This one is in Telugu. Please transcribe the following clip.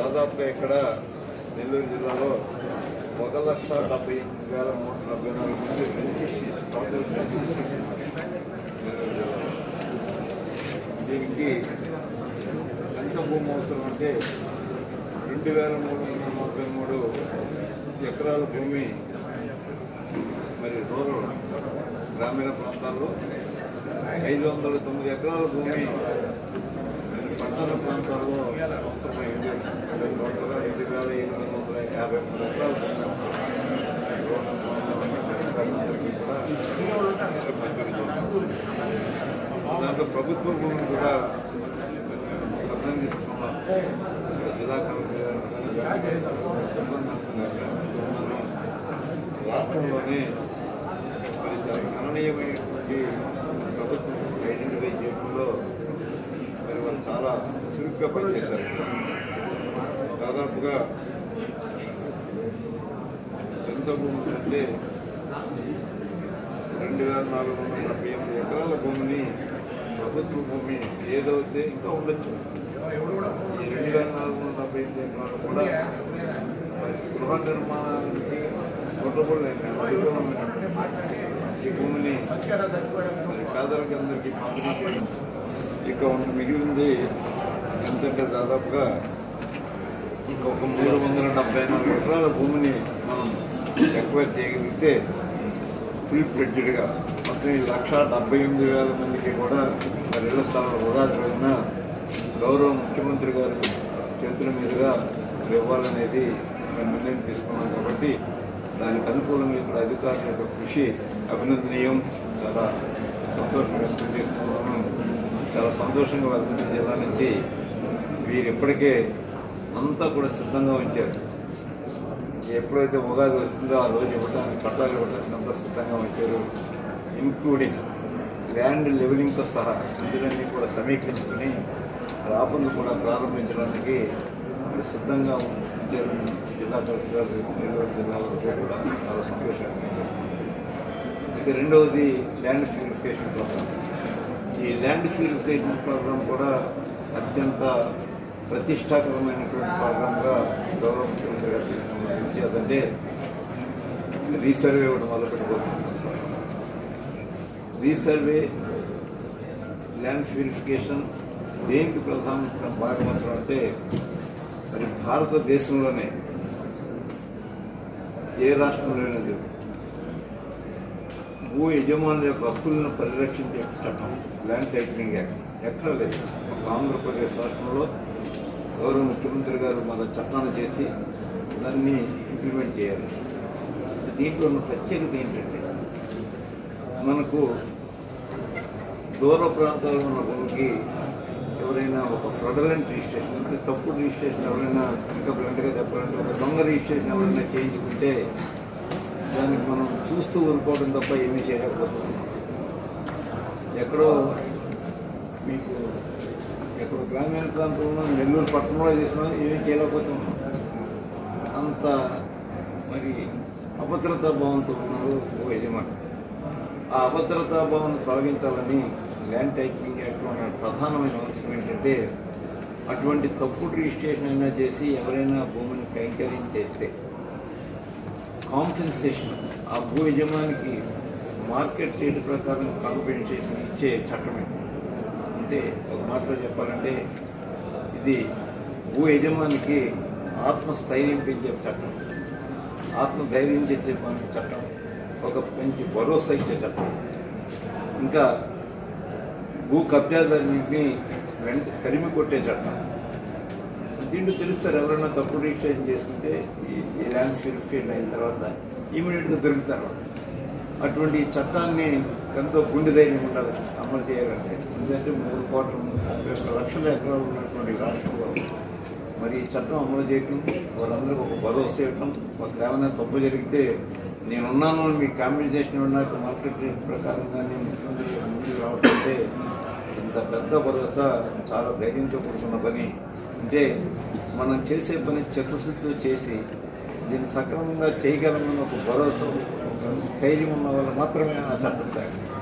దాదాపుగా ఇక్కడ నెల్లూరు జిల్లాలో 1,78,374 మంది బెనిఫిషరీస్ టోటల్ నెల్లూరు జిల్లాలో. దీనికి ఎంత భూమి అవసరం అంటే 2,343 ఎకరాల భూమి మరి రూరల్ గ్రామీణ ప్రాంతాల్లో, 509 ఎకరాల భూమి పట్టణ ప్రాంతాల్లో అవసరమైంది. టోటల్గా 2,853 ఎకరాల దాంట్లో ప్రభుత్వ భూమిని కూడా అభినందిస్తున్నాం. జిల్లా కలెక్టర్ రాష్ట్రంలోనే మరి చాలా గణనీయమైనటువంటి ప్రభుత్వం ఐడెంటిఫై చేయడంలో మరి వాళ్ళు చాలా చురుగ్గా పనిచేశారు. దాదాపుగా ఎంత భూమి అంటే 2,478 ఎకరాల భూమిని ప్రభుత్వ భూమి ఏదైతే ఇంకా ఉండొచ్చు. ఈ 2,478 ఎకరాలు కూడా గృహ నిర్మాణానికి సూటబుల్ ఈ భూమిని పేదలకి అందరికీ పంపిణీ చేయడం. ఇక మిగిలింది ఎంతంటే దాదాపుగా ఇంకొక 374 ఎకరాల భూమిని మనం ఎక్వైర్ చేయగలిగితే ఫుల్ ఫ్లెడ్జ్డ్గా మొత్తం 1,78,000 మందికి కూడా మరి ఇళ్ల స్థలాలు ఉగాది రోజున గౌరవ ముఖ్యమంత్రి గారు చేతుల మీదుగా ఇవ్వాలనేది మేము నిర్ణయం తీసుకున్నాం. కాబట్టి దానికి అనుకూలంగా ఇక్కడ అధికారుల యొక్క కృషి అభినందనీయం. చాలా సంతోషం వ్యక్తం చేస్తున్నాను. చాలా సంతోషంగా వెళ్తుంది. జిల్లా నుంచి వీరు ఇప్పటికే అంతా కూడా సిద్ధంగా ఉంచారు. ఎప్పుడైతే ఉగాది వస్తుందో ఆ రోజు ఇవ్వడానికి పట్టాలు ఇవ్వడానికి అంతా సిద్ధంగా ఉంచారు. ఇంక్లూడింగ్ ల్యాండ్ లెవెలింగ్తో సహా నిధులన్నీ కూడా సమీక్షించుకుని రాపను కూడా ప్రారంభించడానికి సిద్ధంగా ఉంచారు. జిల్లా కలెక్టర్ నెల్లూరు జిల్లా వరకు కూడా చాలా సంతోషంగా చేస్తుంది. ఇక రెండవది ల్యాండ్ ప్యూరిఫికేషన్ ప్రోగ్రామ్. ఈ ల్యాండ్ ప్యూరిఫికేషన్ ప్రోగ్రామ్ కూడా అత్యంత ప్రతిష్టాకరమైనటువంటి ప్రోగ్రామ్గా గౌరవ ముఖ్యమంత్రి గారు తీసుకున్నారు. అదంటే రీసర్వే ఒకటి మొదలుపెట్టుకోవచ్చు. రీసర్వే ల్యాండ్ ప్యూరిఫికేషన్ దేనికి ప్రధాన భాగం అవసరం అంటే మరి భారతదేశంలోనే ఏ రాష్ట్రంలోనే లేదు భూ యజమానుల యొక్క హక్కులను పరిరక్షించే చట్టం ల్యాండ్ టైటిలింగ్ యాక్ట్ ఎక్కడ లేదు. ఒక ఆంధ్రప్రదేశ్ రాష్ట్రంలో గౌరవ ముఖ్యమంత్రి గారు మన చట్టాన్ని చేసి దాన్ని ఇంప్లిమెంట్ చేయాలి. దీంట్లో ఉన్న ప్రత్యేకత ఏంటంటే మనకు దూర ప్రాంతాల్లో ఉన్న భూమికి ఎవరైనా ఒక ఫ్రాడులెంట్ రిజిస్ట్రేషన్ అంటే తప్పుడు రిజిస్ట్రేషన్ ఎవరైనా ఇంకా బ్లంట్గా చెప్పాలంటే ఒక దొంగ రిజిస్ట్రేషన్ ఎవరైనా చేయించుకుంటే దానికి మనం చూస్తూ ఊరుకోవడం తప్ప ఏమీ చేయలేకపోతున్నాం. ఎక్కడో మీకు ఎక్కడో గ్రామీణ ప్రాంతంలో నెల్లూరు పట్టణంలో చేసినా ఏమీ చేయలేకపోతున్నాం. అంత మరి అభద్రతా భావంతో ఉన్నారు ఓ యజమాని. ఆ అభద్రతా భావాన్ని తొలగించాలని ల్యాండ్ టైటిలింగ్ యాక్ట్లో ఉన్న ప్రధానమైన అవసరం ఏంటంటే అటువంటి తప్పుడు రిజిస్ట్రేషన్ అయినా చేసి ఎవరైనా భూమిని కైంకర్యం చేస్తే కాంపెన్సేషన్ ఆ భూ యజమానికి మార్కెట్ రేటు ప్రకారం కాంపెన్సేషన్ ఇచ్చే చట్టమే. అంటే ఒక మాటలో చెప్పాలంటే ఇది భూ యజమానికి ఆత్మస్థైర్యం పెంచే చట్టం, ఆత్మధైర్యం చేసే చట్టం, ఒక మంచి భరోసా ఇచ్చే చట్టం. ఇంకా భూ కబ్జాదారుని కరిమి కొట్టే చట్టం. దీంట్లో తెలుస్తారు ఎవరైనా తప్పుడు రిజిస్ట్రేషన్ చేసుకుంటే ఈ ల్యాండ్ ప్యూరిఫికేషన్ అయిన తర్వాత ఇమీడియట్గా దొరుకుతారు. అటువంటి చట్టాన్ని ఎంతో గుండె ధైర్యం ఉండాలి అమలు చేయాలంటే. ఎందుకంటే 3,31,00,000 ఎకరాలు ఉన్నటువంటి రాష్ట్రంలో మరి ఈ చట్టం అమలు చేయటం, వాళ్ళందరికీ ఒక భరోసా ఇవ్వటం, ఒక ఏమైనా తప్పు జరిగితే నేనున్నాను మీకు కాంపెన్సేషన్ ఇవ్వడానికి మార్కెట్ రేట్ ప్రకారంగా నేను ముఖ్యమంత్రి ముందుకు రావడం అంటే ఇంత పెద్ద భరోసా చాలా ధైర్యంతో కూడుకున్న పని. అంటే మనం చేసే పని చిత్తశుద్ధితో చేసి దీన్ని సక్రమంగా చేయగలమని ఒక భరోసా, ఒక స్థైర్యం ఉన్న వాళ్ళు మాత్రమే ఆ చట్టం